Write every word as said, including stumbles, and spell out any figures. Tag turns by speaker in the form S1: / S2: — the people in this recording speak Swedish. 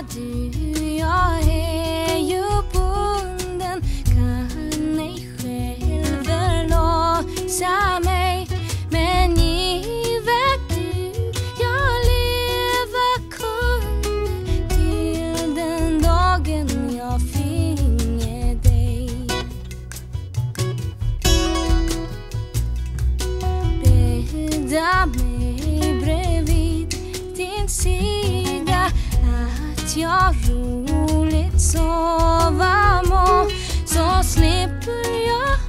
S1: du, jag är ju bunden, kan ej själv förlåsa mig. Men givet du, jag leva kunde till den dagen jag finge dig. Bädda mig bredvid din sida, att jag roligt sova må, så slipper jag